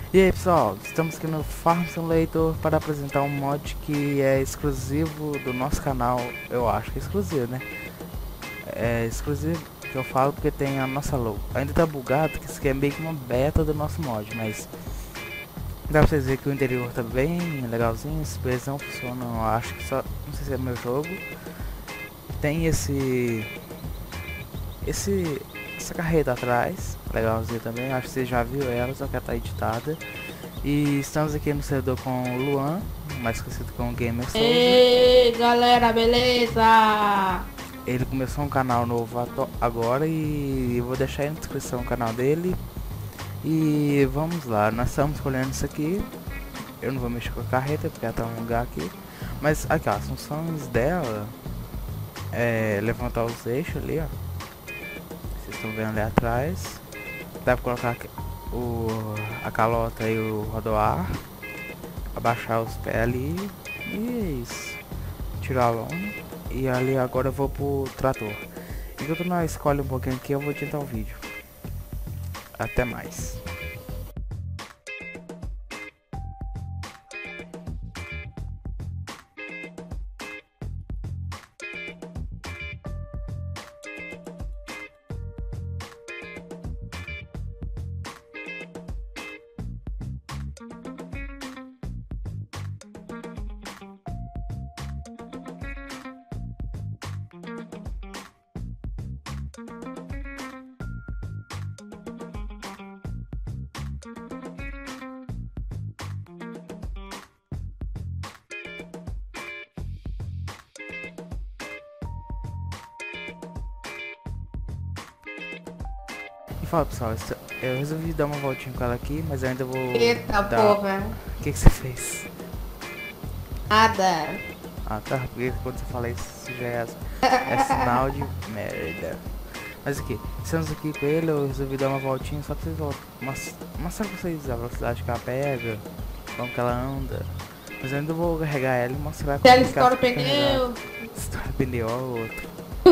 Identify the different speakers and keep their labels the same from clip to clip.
Speaker 1: E aí pessoal, estamos aqui no Farm Simulator para apresentar um mod que é exclusivo do nosso canal. Eu acho que é exclusivo, né? É exclusivo que eu falo porque tem a nossa logo. Ainda tá bugado, que isso aqui é meio que uma beta do nosso mod, mas dá pra vocês verem que o interior tá bem legalzinho. Os players não funcionam, eu acho que só, não sei se é meu jogo. Tem essa carreta atrás, legalzinha também. Acho que você já viu ela, só que ela tá editada. E estamos aqui no servidor com o Luan, mais conhecido como Gamer Souza.
Speaker 2: Ei, galera, beleza?
Speaker 1: Ele começou um canal novo agora e eu vou deixar aí na descrição o canal dele. E vamos lá, nós estamos escolhendo isso aqui. Eu não vou mexer com a carreta porque ela tá um lugar aqui. Mas aqui ó, as funções dela é levantar os eixos ali, ó. Vocês estão vendo ali atrás. Dá pra colocar a calota e o rodoar. Abaixar os pés ali. E é isso. Tirar a lona. E ali agora eu vou pro trator. Enquanto nós escolhe um pouquinho aqui, eu vou editar o vídeo. Até mais. E fala pessoal, eu resolvi dar uma voltinha com ela aqui, mas eu ainda vou
Speaker 2: Eita
Speaker 1: dar...
Speaker 2: porra,
Speaker 1: O que você fez?
Speaker 2: nada.
Speaker 1: Ah tá, porque quando você fala isso já é sinal de merda. Mas aqui, estamos aqui com ele, eu resolvi dar uma voltinha só pra vocês mostrar pra vocês a velocidade que ela pega, como que ela anda. Mas eu ainda vou carregar ela e mostrar
Speaker 2: Se ela
Speaker 1: como que ela
Speaker 2: estoura o
Speaker 1: fica carregada.
Speaker 2: pneu,
Speaker 1: Estoura pneu ou outro.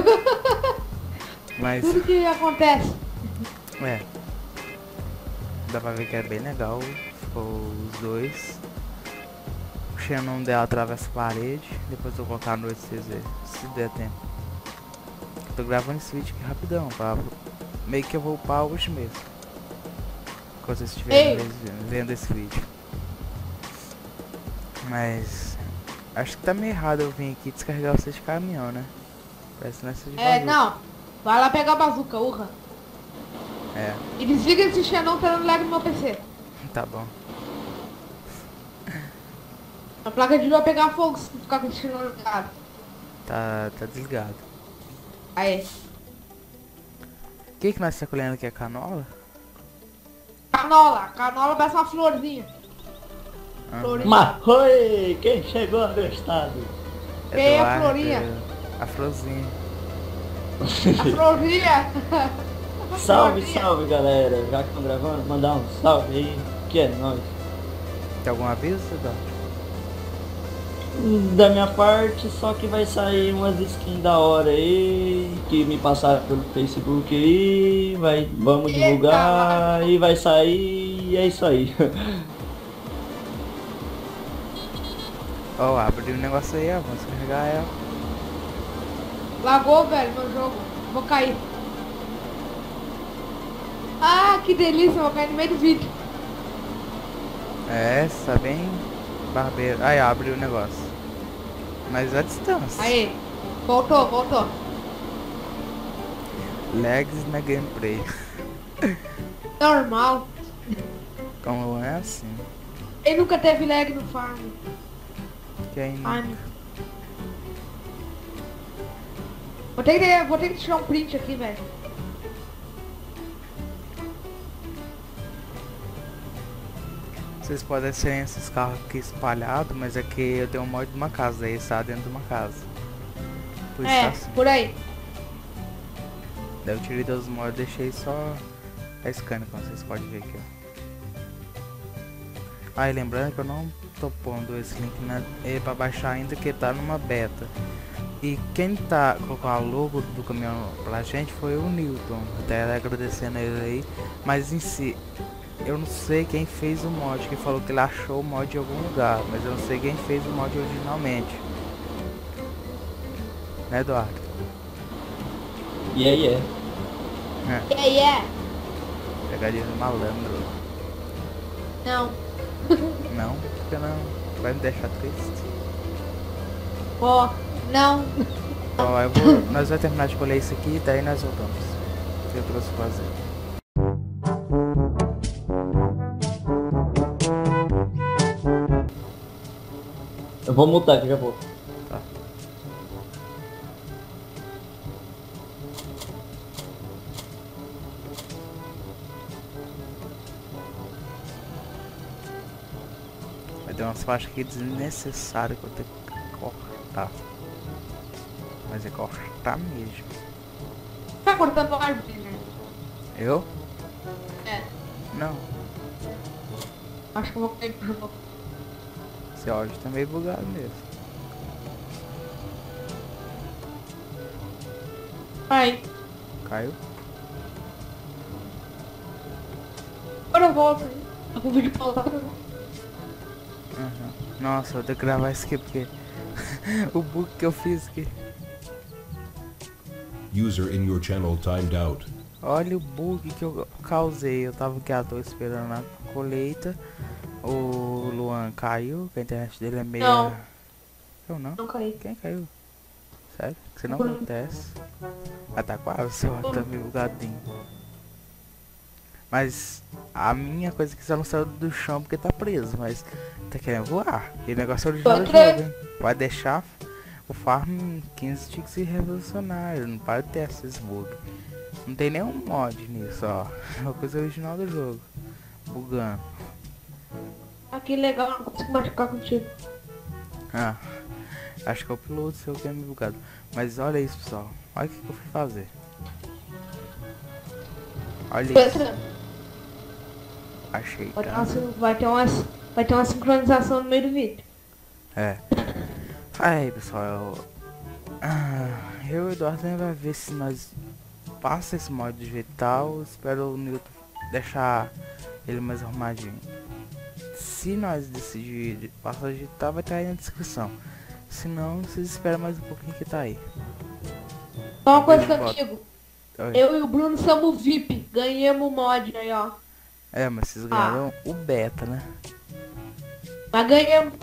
Speaker 1: Mas,
Speaker 2: tudo que acontece.
Speaker 1: é, dá pra ver que é bem legal, ficou os dois. O Xenon dela atravessa a parede, depois eu vou colocar a noite pra vocês verem, se der tempo. Tô gravando esse vídeo aqui rapidão, pra meio que eu vou upar hoje mesmo. Quando vocês estiverem
Speaker 2: Ei,
Speaker 1: vendo esse vídeo. Mas acho que tá meio errado eu vir aqui descarregar vocês de caminhão, né? Parece nessa de bazuca.
Speaker 2: não. Vai lá pegar a bazuca, urra.
Speaker 1: É,
Speaker 2: E desliga esse xenão que eu não lag no meu PC.
Speaker 1: tá bom.
Speaker 2: A placa de vídeo vai pegar fogo se ficar com esse xenão ligado.
Speaker 1: Tá desligado.
Speaker 2: Aí.
Speaker 1: O que nós tá colhendo aqui? É canola?
Speaker 2: Canola. Canola parece uma florzinha.
Speaker 1: Aham.
Speaker 2: Florinha.
Speaker 3: Mas oi, quem chegou no estado?
Speaker 2: Quem é a
Speaker 1: Eduardo,
Speaker 2: Florinha?
Speaker 1: A florzinha.
Speaker 2: A florzinha.
Speaker 3: Salve,
Speaker 2: Florinha.
Speaker 3: salve galera, já que estão gravando, mandar um salve aí, que é nóis.
Speaker 1: Tem algum aviso, Eduardo?
Speaker 3: Da minha parte, só que vai sair umas skins da hora aí, que me passaram pelo Facebook aí, vamos
Speaker 2: Eita,
Speaker 3: divulgar e vai sair, e é isso aí.
Speaker 1: Ó, abre o negócio aí, ó. Vamos carregar ela.
Speaker 2: Lagou, velho, meu jogo. Vou cair. Ah, que delícia, vou cair no meio do vídeo.
Speaker 1: É, tá bem barbeiro. Aí, abre o negócio. Mas a distância.
Speaker 2: Aí, voltou, voltou.
Speaker 1: Lags na gameplay.
Speaker 2: Normal.
Speaker 1: Como é assim?
Speaker 2: Ele nunca teve lag no farm.
Speaker 1: Quem...
Speaker 2: Farm. Vou ter que tirar um print aqui, velho.
Speaker 1: Vocês podem ser esses carros aqui espalhados, mas é que eu tenho um mod de uma casa, aí está dentro de uma casa. Por isso tá assim.
Speaker 2: Por aí.
Speaker 1: Daí eu tirei dos mods e deixei só a scanner, como vocês podem ver aqui, ó. Ah, e lembrando que eu não tô pondo esse link pra baixar ainda, que tá numa beta. E quem colocou a logo do caminhão pra gente foi o Newton. Até agradecendo ele aí. Mas em si, eu não sei quem fez o mod, que falou que ele achou o mod em algum lugar, mas eu não sei quem fez o mod originalmente. Né, Eduardo?
Speaker 3: E aí é.
Speaker 2: E aí é?
Speaker 1: Pegadinha do malandro.
Speaker 2: Não.
Speaker 1: Não, porque não. Vai me deixar triste.
Speaker 2: Ó, não.
Speaker 1: Ó, nós vamos terminar de colher isso aqui, daí nós voltamos. Eu trouxe fazer.
Speaker 3: Eu vou mutar que já vou.
Speaker 1: Tá. Vai ter umas faixas aqui desnecessárias que eu tenho que cortar. Mas é cortar mesmo.
Speaker 2: Tá cortando árvore, né?
Speaker 1: Eu?
Speaker 2: É.
Speaker 1: Não.
Speaker 2: Acho que eu vou cair pro jogo.
Speaker 1: Esse áudio tá meio bugado mesmo.
Speaker 2: Ai,
Speaker 1: Caiu?
Speaker 2: agora eu volto. Tô com o vídeo pausado.
Speaker 1: Uhum. Nossa, vou ter que gravar isso aqui porque o bug que eu fiz aqui.
Speaker 4: User in your channel timed out.
Speaker 1: Olha o bug que eu causei. Eu tava aqui à toa esperando a colheita. O Luan caiu, que a internet dele é meio.
Speaker 2: Não.
Speaker 1: Eu não?
Speaker 2: Não caí.
Speaker 1: Quem caiu? Sério? Que não acontece. Ah, tá quase, ó, tá meio bugadinho. Mas a minha coisa que só não saiu do chão porque tá preso, mas tá querendo voar. E o negócio é original do jogo, hein? Vai deixar o Farm 15 tinha que ser revolucionário, não para de ter esses bugs. Não tem nenhum mod nisso, ó. É uma coisa original do jogo. Bugando.
Speaker 2: Ah, que legal, não consigo machucar contigo.
Speaker 1: Ah, acho que é o piloto seu que é meio bugado. Mas olha isso, pessoal. Olha o que eu fui fazer. Olha isso. Achei, tá?
Speaker 2: Vai ter uma sincronização no meio do vídeo.
Speaker 1: É. Aí, pessoal, eu e o Eduardo vai ver se nós passa esse mod digital. Espero o Newton deixar ele mais arrumadinho. Se nós decidir passar digital, vai estar aí na descrição. Se não, vocês esperam mais um pouquinho que tá aí.
Speaker 2: Só uma coisa que eu digo.
Speaker 1: Oi.
Speaker 2: Eu e o Bruno somos VIP. Ganhamos o mod aí, ó.
Speaker 1: É, mas vocês ganharam o beta, né?
Speaker 2: Mas ganhamos.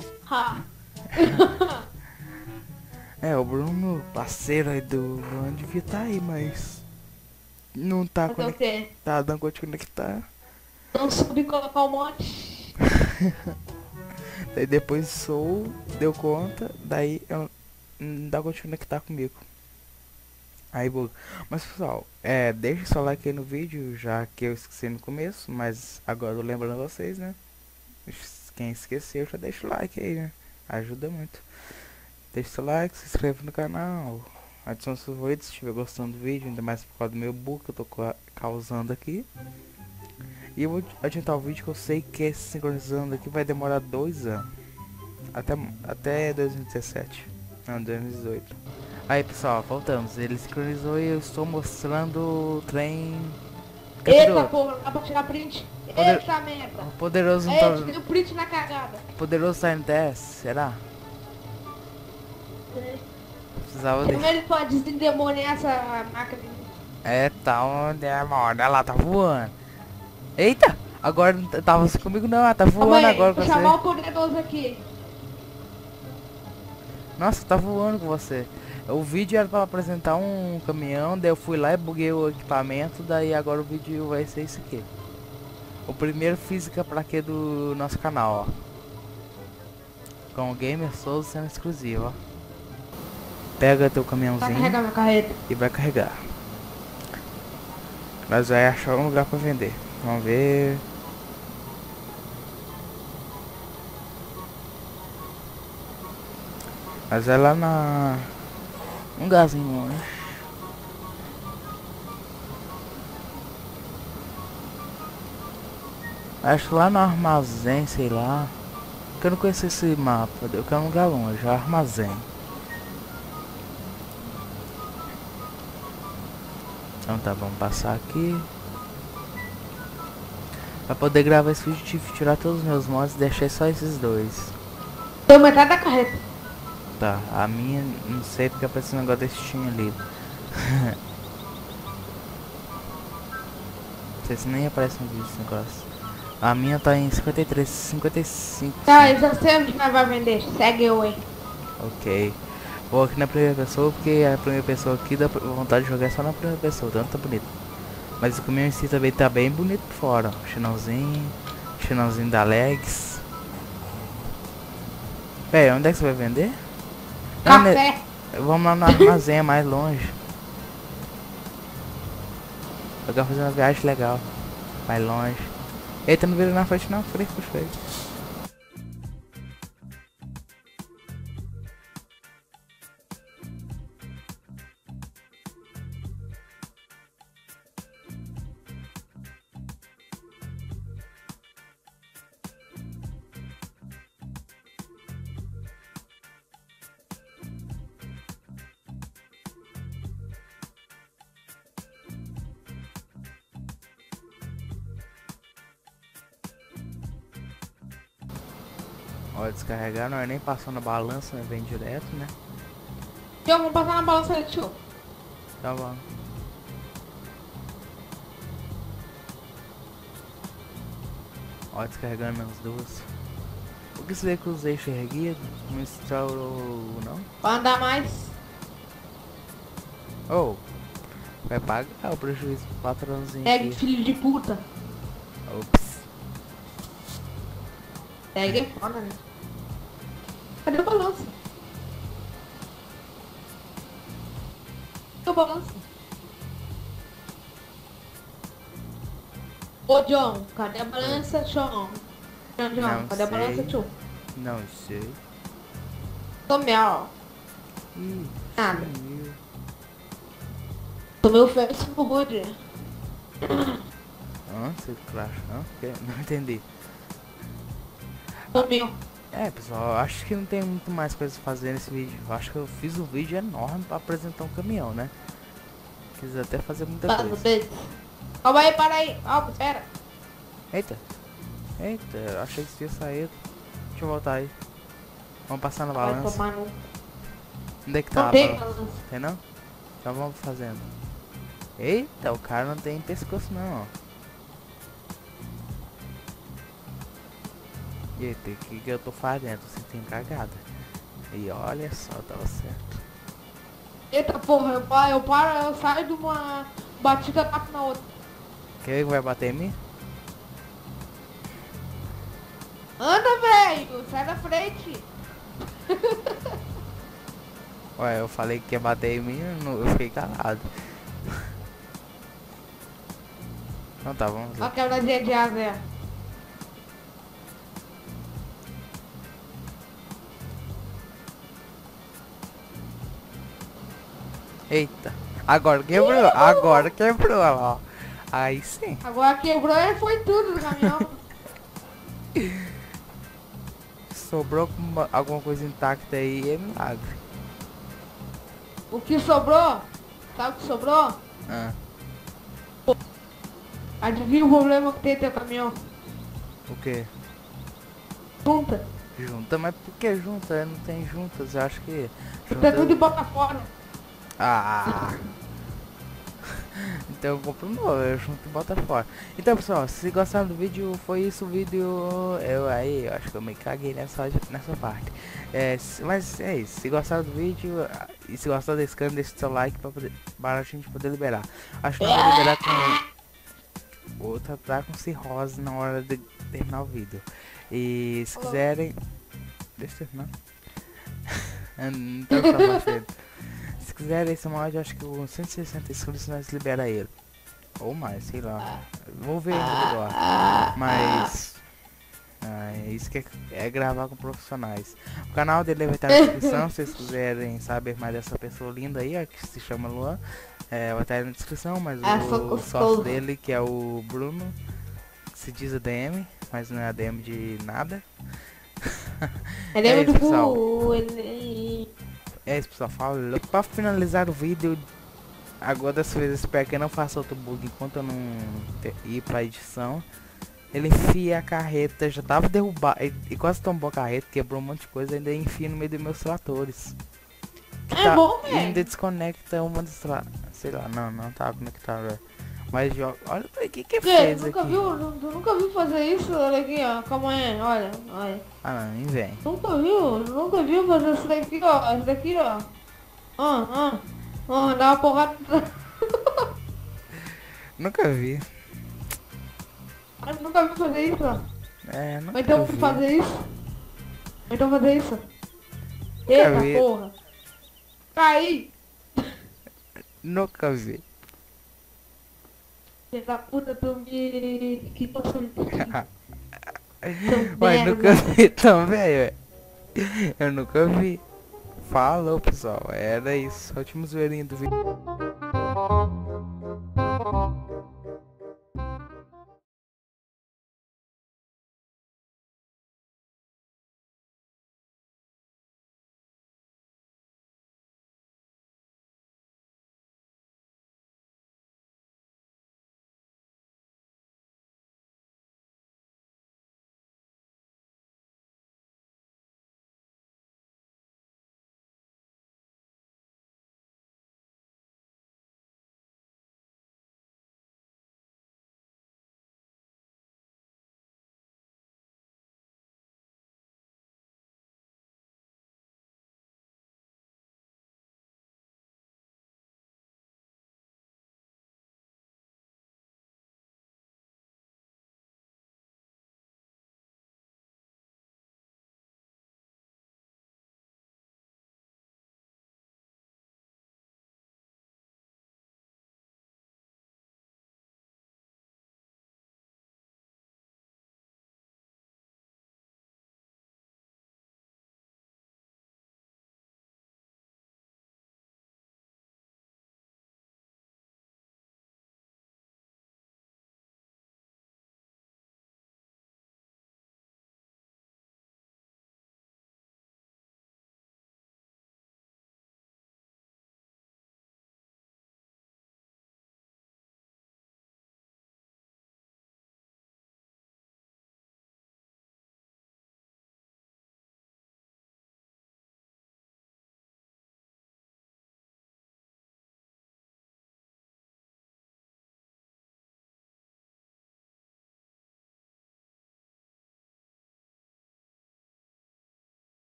Speaker 1: É, o Bruno, parceiro aí do Luan, devia estar aí, mas não tá
Speaker 2: Fazer o quê?
Speaker 1: conectado, não pode conectar.
Speaker 2: Não soube colocar o mod.
Speaker 1: Daí depois deu conta, daí eu não dá pra conectar comigo. Aí, mas pessoal, deixa seu like aí no vídeo, já que eu esqueci no começo, mas agora eu lembrando vocês, né? Quem esqueceu, já deixa o like aí, né? Ajuda muito. Deixa seu like, se inscreva no canal, adicione seus favoritos se estiver gostando do vídeo, ainda mais por causa do meu bug que eu tô causando aqui. E eu vou adiantar o vídeo que eu sei que esse sincronizando aqui vai demorar 2 anos. Até 2017. Não, 2018. Aí pessoal, voltamos. Ele sincronizou e eu estou mostrando o trem.
Speaker 2: Eita porra, dá pra tirar print. Eita merda.
Speaker 1: O poderoso não
Speaker 2: Eita,
Speaker 1: tá.
Speaker 2: deu print na cagada.
Speaker 1: Poderoso tá no TS, será? Precisava
Speaker 2: Como
Speaker 1: deixar.
Speaker 2: ele pode desendemoniar essa máquina?
Speaker 1: Tá onde é, mano? Olha lá, tá voando. Eita! Agora não tava assim comigo não, ela tá voando
Speaker 2: Calma aí,
Speaker 1: agora com
Speaker 2: vou
Speaker 1: você.
Speaker 2: chamar o poderoso aqui.
Speaker 1: Nossa, tá voando com você. O vídeo era pra apresentar um caminhão, daí eu fui lá e buguei o equipamento, daí agora o vídeo vai ser isso aqui. O primeiro física pra quê do nosso canal, ó. Com o Gamer Souls sendo exclusivo, ó. Pega teu
Speaker 2: Vai
Speaker 1: caminhãozinho
Speaker 2: carregar minha carreta.
Speaker 1: e vai carregar. Nós vai achar um lugar pra vender. Vamos ver. Mas é lá na... um lugarzinho longe. Acho lá no armazém, sei lá. Porque eu não conheço esse mapa. Eu quero um lugar longe, armazém. Então tá, vamos passar aqui. Pra poder gravar esse vídeo, tive que tirar todos os meus mods e deixei só esses dois.
Speaker 2: Deu metade da carreta.
Speaker 1: Tá, a minha, não sei porque apareceu um negócio desse Steam ali. Não sei se nem aparece no vídeo esse negócio. A minha tá em 53, 55.
Speaker 2: Tá, eu já sei onde nós vai vender. Segue eu aí.
Speaker 1: Ok. Vou aqui na primeira pessoa, porque a primeira pessoa aqui dá vontade de jogar só na primeira pessoa, tanto tá bonito. Mas o caminhão em si também tá bem bonito por fora. Chinãozinho da Legs. Véi, onde é que você vai vender? Não,
Speaker 2: Café.
Speaker 1: vamos lá no armazém mais longe. Eu quero fazer uma viagem legal. Mais longe. Eita, não vira na frente não, fresco. Ó, descarregar, não é nem passando na balança, né? Vem direto, né?
Speaker 2: Tio, vamos passar na balança ali, tio.
Speaker 1: Tá bom. Ó, descarregando menos duas. Por que você vê que os eixos erguidos? Não estourou, não?
Speaker 2: Vai andar mais.
Speaker 1: Oh, vai pagar o prejuízo pro patrãozinho
Speaker 2: Segue,
Speaker 1: aqui.
Speaker 2: filho de puta.
Speaker 1: Ops.
Speaker 2: Segue é foda, né? Cadê o balanço? Cadê o balanço? Ô, John, cadê a balança, John? John,
Speaker 1: Não
Speaker 2: cadê a balança,
Speaker 1: sei.
Speaker 2: tio?
Speaker 1: Não sei.
Speaker 2: Tomei, ó.
Speaker 1: Ih,
Speaker 2: Nada.
Speaker 1: sumiu.
Speaker 2: Tomei o Facebook.
Speaker 1: Hã? Você crash? Hã? Não entendi.
Speaker 2: Tomei.
Speaker 1: É, pessoal, acho que não tem muito mais coisa a fazer nesse vídeo. Eu acho que eu fiz um vídeo enorme pra apresentar um caminhão, né? Quis até fazer muita coisa.
Speaker 2: Beijo. Calma aí, para aí. Calma, espera.
Speaker 1: Eita. Eita, eu achei que você ia sair. Deixa eu voltar aí. Vamos passar na
Speaker 2: Vai
Speaker 1: balança.
Speaker 2: tomar no...
Speaker 1: Onde é que tá
Speaker 2: Não
Speaker 1: a
Speaker 2: tem
Speaker 1: balança?
Speaker 2: balança.
Speaker 1: Tem não? Então vamos fazendo. Eita, o cara não tem pescoço não, ó. Eita, o que eu tô fazendo? Você tem cagada. E olha só, tava certo.
Speaker 2: Eita porra, eu saio de uma batida e bato na outra.
Speaker 1: Quem vai bater em mim?
Speaker 2: Anda, velho, sai da frente.
Speaker 1: Ué, eu falei que ia bater em mim, eu fiquei calado. Então tá, vamos
Speaker 2: Ó,
Speaker 1: lá.
Speaker 2: quebradinha de asa, é.
Speaker 1: Eita, agora quebrou, ó. Aí sim.
Speaker 2: Agora quebrou e foi tudo do caminhão.
Speaker 1: Sobrou alguma coisa intacta aí, é milagre.
Speaker 2: O que sobrou? Sabe o que sobrou?
Speaker 1: Ah,
Speaker 2: Adivinha o problema que tem teu caminhão?
Speaker 1: o que?
Speaker 2: Junta.
Speaker 1: Junta? Mas por que junta? Não tem juntas, eu acho que...
Speaker 2: Tá tudo e bota fora.
Speaker 1: Ah! Então eu compro um novo, eu junto e bota fora. Então pessoal, se gostaram do vídeo, foi isso o vídeo. Eu acho que eu me caguei nessa parte. Mas é isso, se gostaram do vídeo e se gostaram desse canal, deixa seu like para a gente poder liberar. Acho que não vai liberar com outra tá com cirrose na hora de terminar o vídeo. E se quiserem, deixa eu terminar. Então tá mais cedo. Se quiserem esse mod, acho que com 160 inscritos nós libera ele. Ou mais, sei lá. Vou ver lá. Mas isso que é gravar com profissionais. O canal dele vai estar na descrição, se vocês quiserem saber mais dessa pessoa linda aí, ó, que se chama Luan. Vai estar na descrição, mas o sócio dele, que é o Bruno, se diz ADM, mas não é ADM de nada.
Speaker 2: Ele é
Speaker 1: isso,
Speaker 2: muito
Speaker 1: pessoal.
Speaker 2: burro, ele...
Speaker 1: É isso, pessoal, falou. Pra finalizar o vídeo, agora dessa vez eu espero que eu não faça outro bug enquanto eu não ir pra edição. Ele enfia a carreta, já tava derrubado, e quase tombou a carreta, quebrou um monte de coisa, ainda enfia no meio dos meus tratores.
Speaker 2: É bom,
Speaker 1: E ainda
Speaker 2: velho.
Speaker 1: desconecta uma das sei lá, não tá conectado. Mas olha o que
Speaker 2: Você
Speaker 1: fez
Speaker 2: nunca
Speaker 1: aqui.
Speaker 2: viu, tu nunca viu fazer isso? Olha aqui, ó. Calma aí, olha, olha.
Speaker 1: Ah não, nem vem.
Speaker 2: Nunca viu fazer isso daqui, ó. Isso daqui, ó. Dá uma porrada.
Speaker 1: Nunca vi.
Speaker 2: Nunca viu fazer isso, ó.
Speaker 1: É,
Speaker 2: Ou
Speaker 1: nunca
Speaker 2: então
Speaker 1: vi.
Speaker 2: fazer isso. Ou então fazer isso.
Speaker 1: Nunca
Speaker 2: Eita
Speaker 1: vi.
Speaker 2: porra. Caí.
Speaker 1: Nunca vi.
Speaker 2: Filha da puta, tu me... Que tô
Speaker 1: Ué,
Speaker 2: merda.
Speaker 1: nunca vi também, ué. Eu nunca vi. Falou, pessoal. Era isso. Último zoeirinho do vídeo.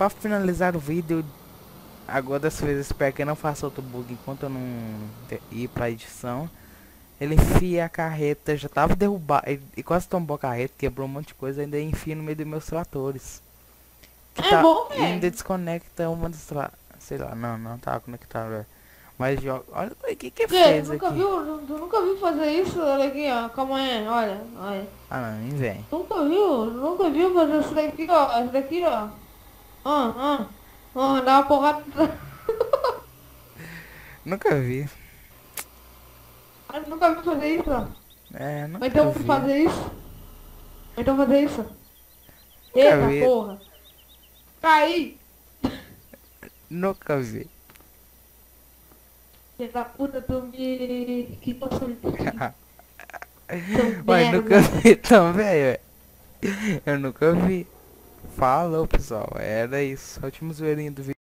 Speaker 1: pra finalizar o vídeo, agora dessa vez eu espero que não faça outro bug enquanto eu não ir pra edição. Ele enfia a carreta, já tava derrubado, e quase tombou a carreta, quebrou um monte de coisa, ainda enfia no meio dos meus tratores. Que
Speaker 2: É bom,
Speaker 1: e
Speaker 2: velho.
Speaker 1: ainda desconecta uma das sei lá, não tava conectado, velho. Mas joga, olha o que
Speaker 2: Gente,
Speaker 1: fez
Speaker 2: nunca
Speaker 1: aqui.
Speaker 2: viu, tu nunca viu fazer isso? Olha aqui, ó. Calma aí, olha, olha.
Speaker 1: Ah não, nem vem.
Speaker 2: Nunca viu fazer isso daqui, ó. Isso daqui, ó. Dá uma porrada.
Speaker 1: Nunca vi.
Speaker 2: Nunca viu fazer isso, ó.
Speaker 1: É,
Speaker 2: Ou
Speaker 1: nunca
Speaker 2: então
Speaker 1: vi.
Speaker 2: fazer isso. Ou então fazer isso.
Speaker 1: Nunca
Speaker 2: Eita
Speaker 1: vi.
Speaker 2: porra. Caí.
Speaker 1: Nunca vi.
Speaker 2: Filha da puta, tu me... Que possibilidade.
Speaker 1: Mas nunca vi também, velho. Eu nunca vi. Falou, pessoal. Era isso. Último zoeirinho do vídeo.